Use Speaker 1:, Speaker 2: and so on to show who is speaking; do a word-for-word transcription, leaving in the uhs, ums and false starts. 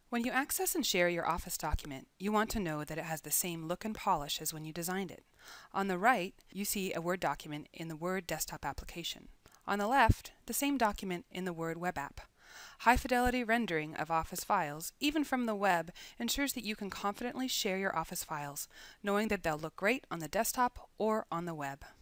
Speaker 1: When you access and share your Office document, you want to know that it has the same look and polish as when you designed it. On the right, you see a Word document in the Word desktop application. On the left, the same document in the Word web app. High-fidelity rendering of Office files, even from the web, ensures that you can confidently share your Office files, knowing that they'll look great on the desktop or on the web.